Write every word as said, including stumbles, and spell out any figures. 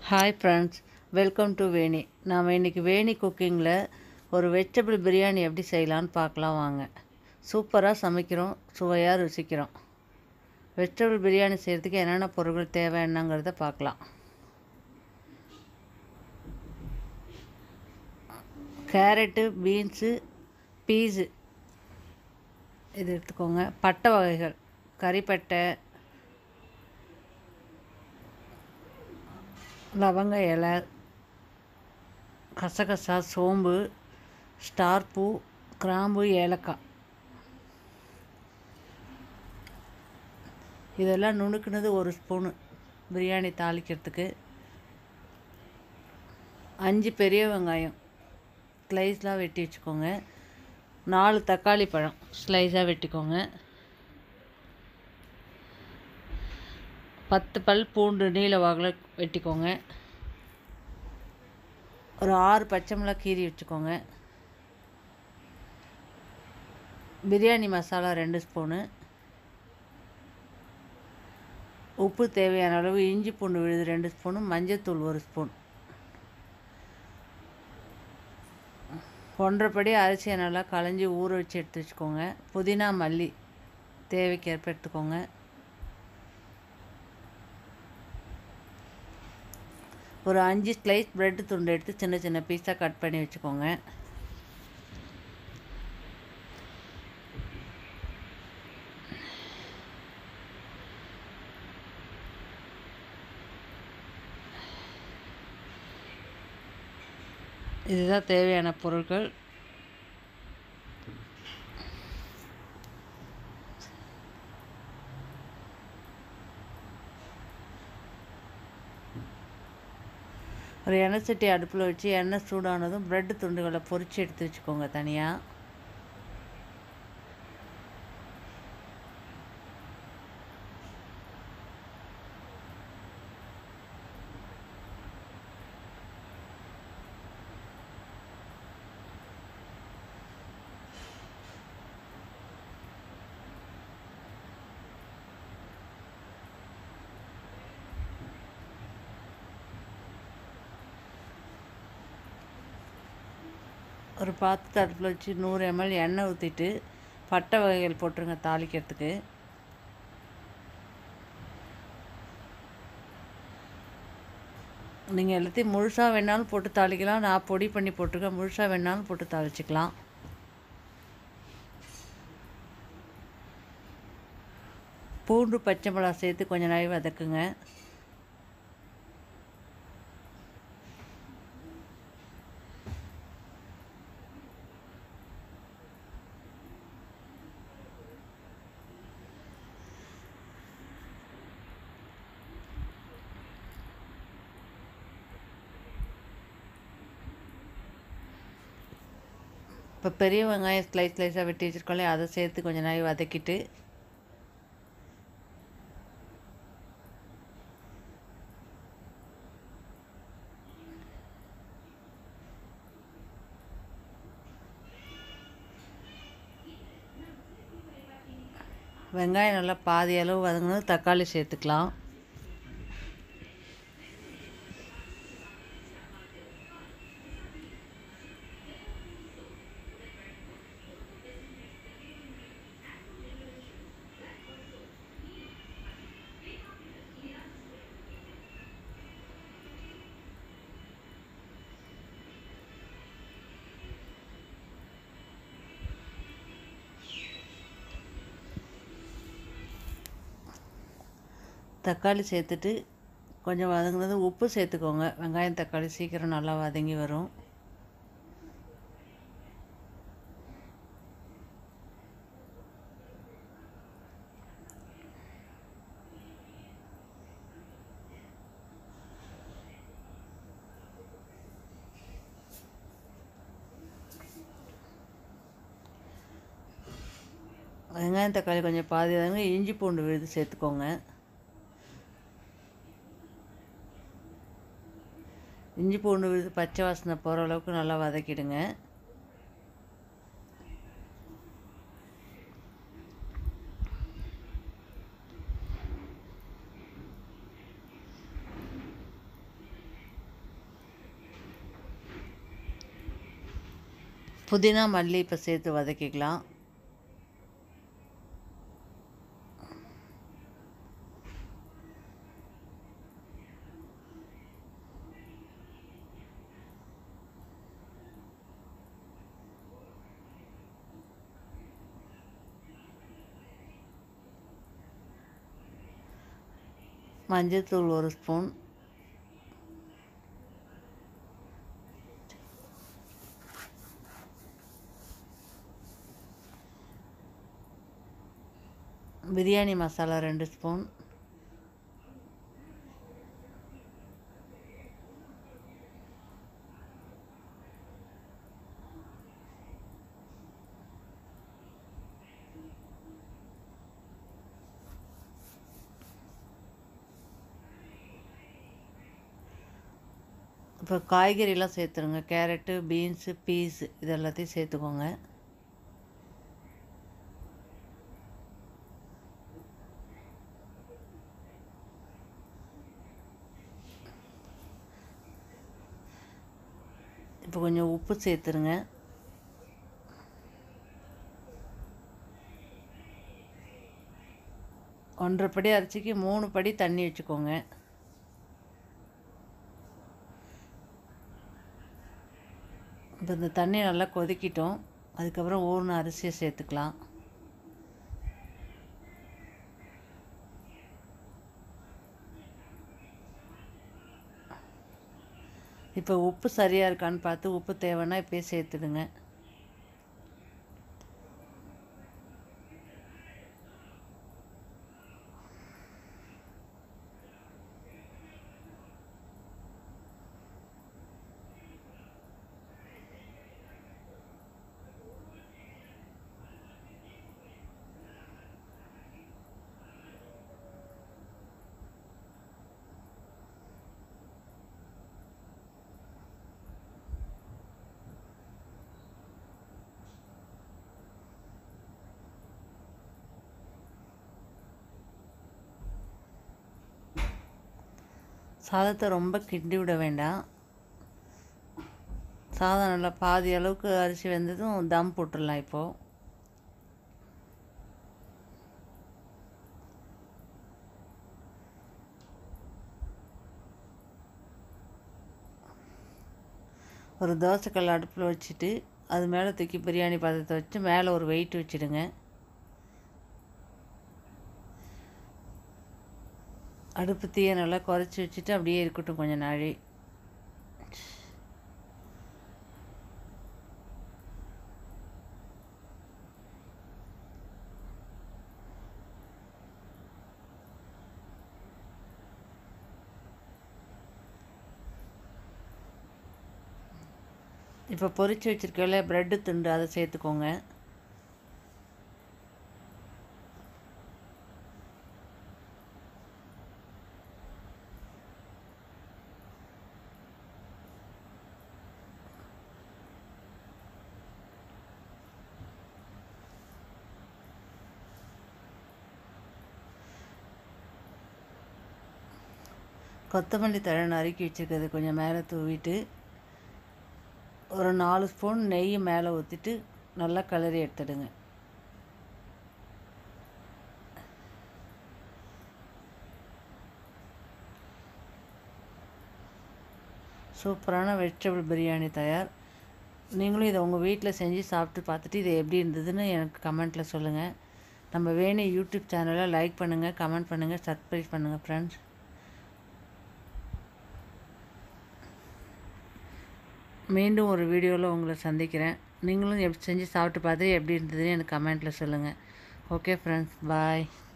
Hi friends, welcome to Veni. நாம் இன்றைக்கி வேணி குக்கிங்கில் ஒரு வெஜிடபிள் பிரியாணி எப்படி செய்யலான்னு பார்க்கலாம் வாங்க. சூப்பராக சமைக்கிறோம், சுவையாக ருசிக்கிறோம். வெஜிடபிள் பிரியாணி செய்கிறதுக்கு என்னென்ன பொருட்கள் தேவை என்னங்கிறத பார்க்கலாம். கேரட்டு, பீன்ஸு, பீஸு இது எடுத்துக்கோங்க. பட்டை வகைகள், கறிப்பட்டை, லவங்க இலை, கசகசா, சோம்பு, ஸ்டார் பூ, கிராம்பு, ஏலக்காய் இதெல்லாம் நுணுக்குனது ஒரு ஸ்பூனு பிரியாணி தாளிக்கிறதுக்கு. அஞ்சு பெரிய வெங்காயம் ஸ்லைஸாக வெட்டி வச்சுக்கோங்க. நாலு தக்காளி பழம் ஸ்லைஸாக வெட்டிக்கோங்க. பத்து பல் பூண்டு நீல வாக்கில் வெட்டிக்கோங்க. ஒரு ஆறு பச்சை மிளகாய் கீரி வச்சுக்கோங்க. பிரியாணி மசாலா ரெண்டு ஸ்பூனு, உப்பு தேவையான அளவு, இஞ்சி பூண்டு விழுது ரெண்டு ஸ்பூனு, மஞ்சத்தூள் ஒரு ஸ்பூன், ஒன்றரைப்படி அரிசியை நல்லா களைஞ்சி ஊற வச்சு எடுத்து வச்சுக்கோங்க. புதினா மல்லி தேவைக்கேற்ப எடுத்துக்கோங்க. ஒரு அஞ்சு ஸ்லைஸ் ப்ரெட்டு துண்டு எடுத்து சின்ன சின்ன பீஸாக கட் பண்ணி வச்சுக்கோங்க. இதுதான் தேவையான பொருட்கள். ஒரு எண்ணெய் சட்டி அடுப்பில் வச்சு எண்ணெய் சூடானதும் ப்ரெட்டு துண்டுகளை பொரித்து எடுத்து வச்சுக்கோங்க தனியாக. ஒரு பாத்திரத்தை அடுப்பில் வச்சு நூறு எம்எல் எண்ணெய் ஊற்றிட்டு பட்டை வகைகள் போட்டுருங்க தாளிக்கிறதுக்கு. நீங்கள் எல்லாத்தையும் முழுசாக வேணாலும் போட்டு தாளிக்கலாம். நான் பொடி பண்ணி போட்டிருக்கேன். முழுசாக வேணாலும் போட்டு தாளிச்சிக்கலாம். பூண்டு பச்சை மிளகாய் சேர்த்து கொஞ்சம் நேரம் வதக்குங்க. இப்போ பெரிய வெங்காயம் ஸ்லைஸ் ஸ்லைஸாக வெட்டி வச்சுருக்கோம்ல, அதை சேர்த்து கொஞ்சம் நேரம் வதக்கிட்டு வெங்காயம் நல்லா பாதி அளவு வதங்கினது தக்காளி சேர்த்துக்கலாம். தக்காளி சேர்த்துட்டு கொஞ்சம் வதங்கினது உப்பு சேர்த்துக்கோங்க. வெங்காயம் தக்காளி சீக்கிரம் நல்லா வதங்கி வரும். வெங்காயம் தக்காளி கொஞ்சம் பாதி வதங்க இஞ்சி பூண்டு விழுது சேர்த்துக்கோங்க. இஞ்சி பூண்டு விழுது பச்சை வாசனை போகிற அளவுக்கு நல்லா வதக்கிடுங்க. புதினா மல்லி இப்போ சேர்த்து வதக்கிக்கலாம். மஞ்சள்தூள் ஒரு ஸ்பூன், பிரியாணி மசாலா ரெண்டு ஸ்பூன், இப்போ காய்கறிலாம் சேர்த்துருங்க. கேரட்டு, பீன்ஸு, பீஸ் இது எல்லாத்தையும் சேர்த்துக்கோங்க. இப்போ கொஞ்சம் உப்பு சேர்த்துருங்க. ஒன்றரை படி அரிசிக்கு மூணு படி தண்ணி வச்சுக்கோங்க. இப்போ இந்த தண்ணி நல்லா கொதிக்கிட்டோம். அதுக்கப்புறம் ஊறின அரிசியை சேர்த்துக்கலாம். இப்போ உப்பு சரியாக இருக்கான்னு பார்த்து உப்பு தேவைன்னா இப்போயே சேர்த்துடுங்க. சாதத்தை ரொம்ப கிண்டி விட வேண்டாம். சாதம் நல்லா பாதி அளவுக்கு அரிசி வெந்ததும் தம் போட்டுடலாம். இப்போது ஒரு தோசைக்கல் அடுப்பில் வச்சுட்டு அது மேலே தூக்கி பிரியாணி பாத்திரத்தை வச்சு மேலே ஒரு வெயிட் வச்சுடுங்க. அடுப்பு தீயை நல்லா குறைச்சி வச்சுட்டு அப்படியே இருக்கட்டும் கொஞ்சம் நாழி. இப்போ பொரிச்சு வச்சுருக்கல ப்ரெட்டு துண்டு அதை சேர்த்துக்கோங்க. கொத்தமல்லி தழை நறுக்கி வச்சுருக்கிறது கொஞ்சம் மேலே தூவிட்டு ஒரு நாலு ஸ்பூன் நெய் மேலே ஊற்றிட்டு நல்லா கிளறி எடுத்துடுங்க. சூப்பரான வெஜிடபிள் பிரியாணி தயார். நீங்களும் இதை உங்கள் வீட்டில் செஞ்சு சாப்பிட்டு பார்த்துட்டு இது எப்படி இருந்ததுன்னு எனக்கு கமெண்ட்டில் சொல்லுங்கள். நம்ம வேணி யூடியூப் சேனலை லைக் பண்ணுங்கள், கமெண்ட் பண்ணுங்கள், சப்ஸ்கிரைப் பண்ணுங்கள் ஃப்ரெண்ட்ஸ். மீண்டும் ஒரு வீடியோவில் உங்களை சந்திக்கிறேன். நீங்களும் எப்படி செஞ்சு சாப்பிட்டு பார்த்து எப்படி இருந்ததுன்னு எனக்கு கமெண்ட்டில் சொல்லுங்கள். ஓகே ஃப்ரெண்ட்ஸ், பாய்.